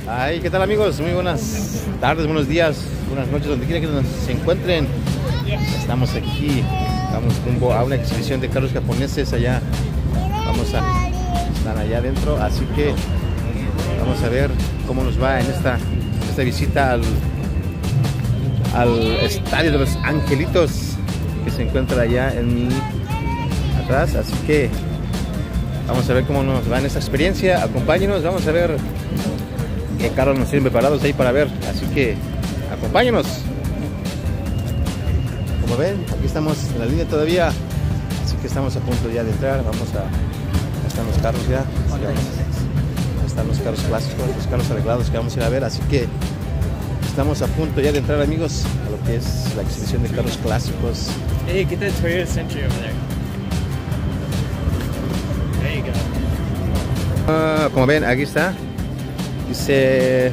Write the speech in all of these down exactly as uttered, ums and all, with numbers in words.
Ay, ¿qué tal amigos? Muy buenas tardes, buenos días, buenas noches, donde quiera que nos se encuentren. Estamos aquí, vamos rumbo a una exhibición de carros japoneses allá. Vamos a estar allá adentro, así que vamos a ver cómo nos va en esta, esta visita al, al estadio de los Angelitos, que se encuentra allá en mi atrás. Así que vamos a ver cómo nos va en esta experiencia. Acompáñenos, vamos a ver qué carros nos tienen preparados ahí para ver. Así que acompáñenos. Como ven, aquí estamos en la línea todavía, así que estamos a punto ya de entrar. Vamos a, ahí están los carros ya, ahí están los carros clásicos, los carros arreglados que vamos a ir a ver. Así que estamos a punto ya de entrar, amigos, a lo que es la exhibición de carros clásicos. Hey, get that Toyota Century over there. There you go. Uh, como ven, aquí está. Dice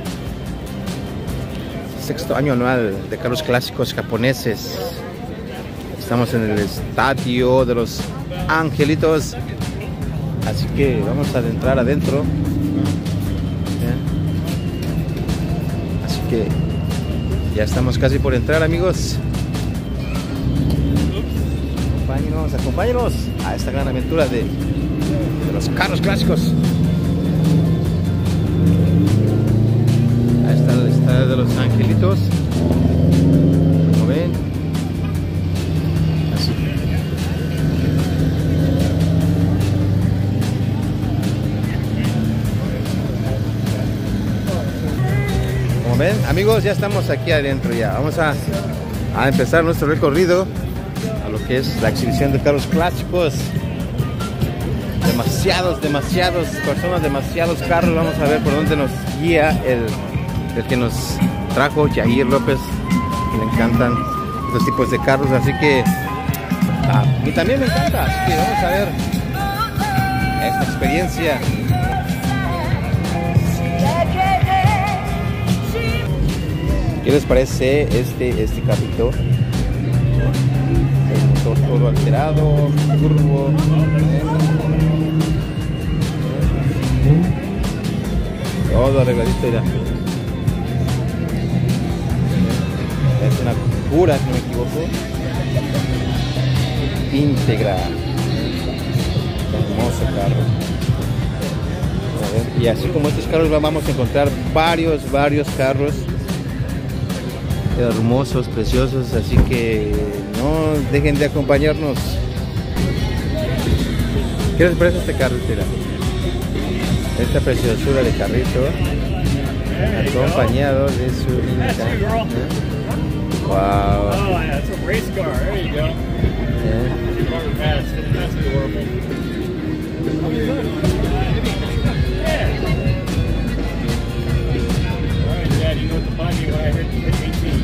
sexto año anual de carros clásicos japoneses. Estamos en el estadio de los Angelitos, así que vamos a entrar adentro. ¿Bien? Así que ya estamos casi por entrar, amigos. Acompáñenos, acompáñenos a esta gran aventura de, de los carros clásicos. Ahí está el estadio de los Angelitos, como ven. Así. Como ven, amigos, ya estamos aquí adentro ya. Vamos a, a empezar nuestro recorrido a lo que es la exhibición de carros clásicos. Demasiados, demasiados personas, demasiados carros. Vamos a ver por dónde nos guía el el que nos trajo, Jair López, que le encantan estos tipos de carros, así que a mí también me encanta, así que vamos a ver esta experiencia. ¿Qué les parece este, este carrito? El motor todo alterado, turbo. Todo arregladito, mira. Es una pura, si no me equivoco, íntegra. Hermoso carro. Y así como estos carros vamos a encontrar varios, varios carros hermosos, preciosos, así que no dejen de acompañarnos. ¿Qué les parece este carro? Esta preciosura de carrito, acompañado de su linda. Wow. Oh, yeah, it's a race car. There you go. Yeah. That's, that's adorable. Yeah. All right, Dad, you know what to find me when I hit, hit eighteen.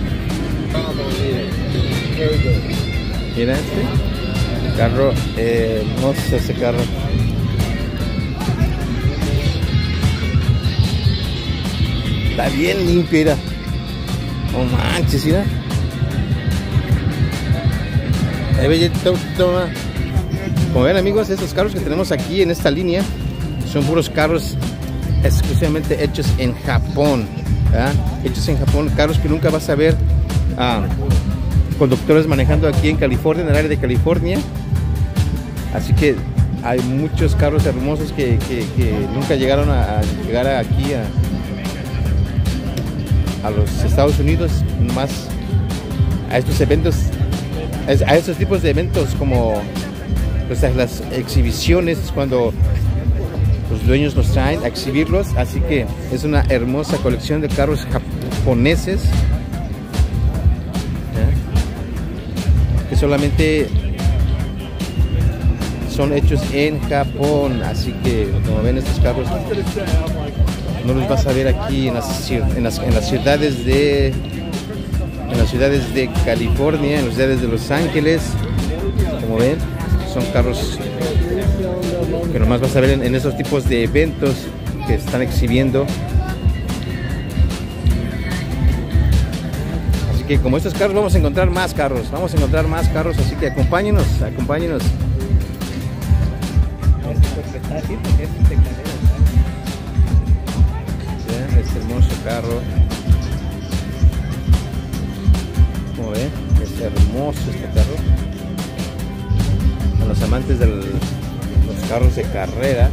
Very good. Mira este carro, eh, hermoso ese carro. Está bien limpio, mira. Oh manches, mira. Ahí ve, toma. Como ven, amigos, estos carros que tenemos aquí en esta línea son puros carros exclusivamente hechos en Japón, ¿verdad? Hechos en Japón, carros que nunca vas a ver ah, conductores manejando aquí en California, en el área de California. Así que hay muchos carros hermosos que, que, que nunca llegaron a, a llegar aquí a, a los Estados Unidos, más a estos eventos, a estos tipos de eventos como pues, las exhibiciones, cuando los dueños los traen a exhibirlos. Así que es una hermosa colección de carros japoneses, ¿eh? Que solamente son hechos en Japón. Así que como ven, estos carros no los vas a ver aquí en las, en las, en las ciudades de en las ciudades de California, en las ciudades de Los Ángeles. Como ven, son carros que nomás vas a ver en, en esos tipos de eventos que están exhibiendo. Así que como estos carros vamos a encontrar más carros, vamos a encontrar más carros, así que acompáñenos, acompáñenos. amantes de los carros de carrera.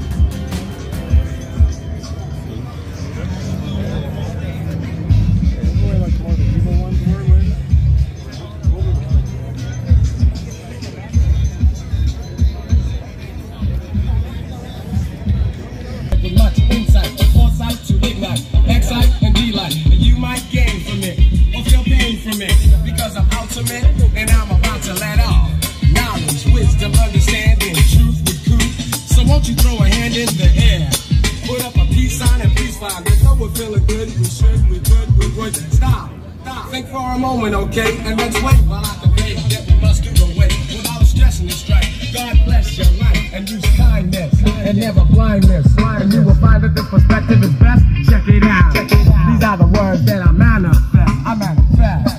Think for a moment, okay, and let's wait while I convey that we must do away without stressing the strife. God bless your life and use kindness and never blindness, and you will find that this perspective is best. Check it out. Check it out. These are the words that I manifest. I manifest.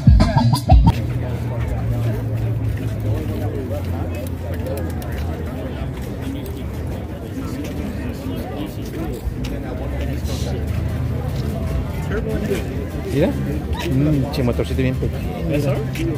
Mira, un che motorcito bien pequeño. Mira.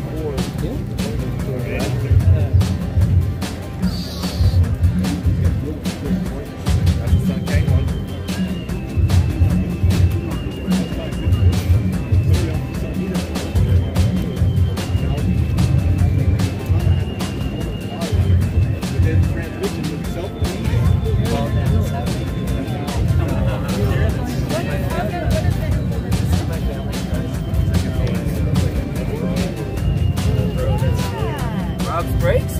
Brakes?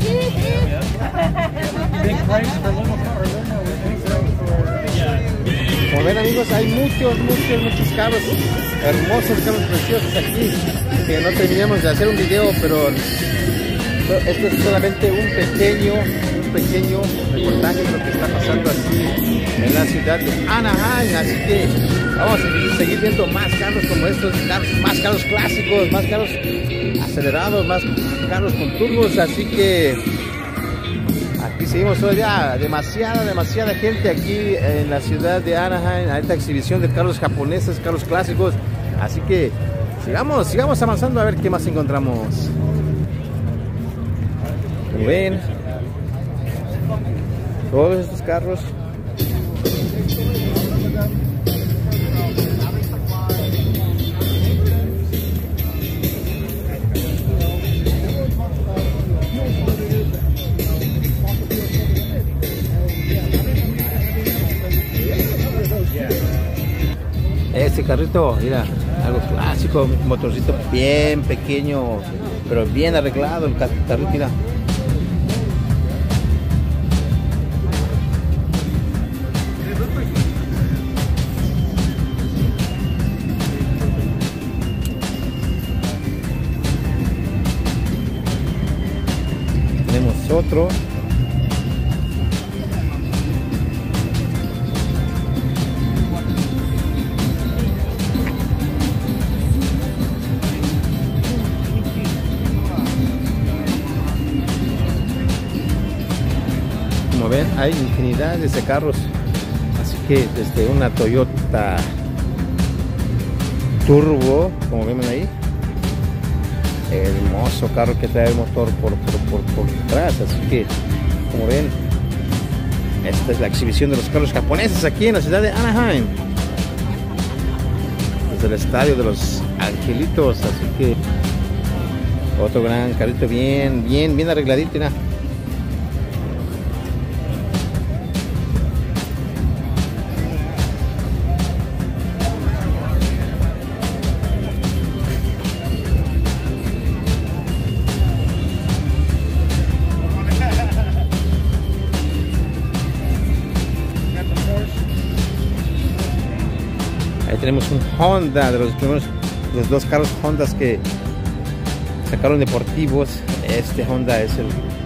Big brakes for little car, limo with big brakes for yeah. Como ven, amigos, hay muchos, muchos, muchos carros hermosos, carros preciosos aquí que no terminamos de hacer un video, pero esto es solamente un pequeño, un pequeño reportaje de lo que está pasando aquí en la ciudad de Anaheim. Así que vamos a seguir viendo más carros como estos, más carros clásicos, más carros acelerados, más carros con turbos. Así que aquí seguimos todavía, demasiada, demasiada gente aquí en la ciudad de Anaheim, a esta exhibición de carros japoneses, carros clásicos. Así que sigamos, sigamos avanzando a ver qué más encontramos. Como ven, todos estos carros. Este carrito, mira, algo clásico, un motorcito bien pequeño, pero bien arreglado el carrito, mira. Tenemos otro. Como ven, hay infinidades de carros, así que desde una Toyota Turbo, como ven ahí, hermoso carro que trae el motor por, por, por, por detrás. Así que, como ven, esta es la exhibición de los carros japoneses aquí en la ciudad de Anaheim, desde el estadio de los Angelitos. Así que otro gran carrito bien, bien, bien arregladito, mira. Ahí tenemos un Honda, de los primeros, los dos carros Hondas que sacaron deportivos. Este Honda es el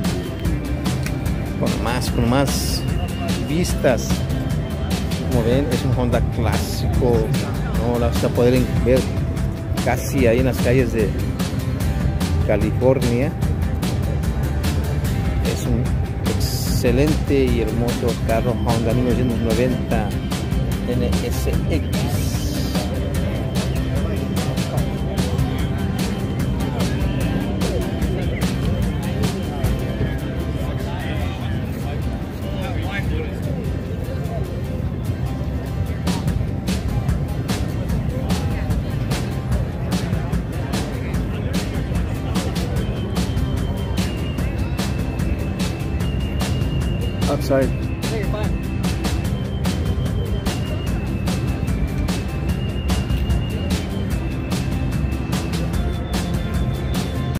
con más, con más vistas. Como ven, es un Honda clásico. No la vas a poder ver casi ahí en las calles de California. Es un excelente y hermoso carro Honda mil novecientos noventa N S X. Sorry. No, you're fine.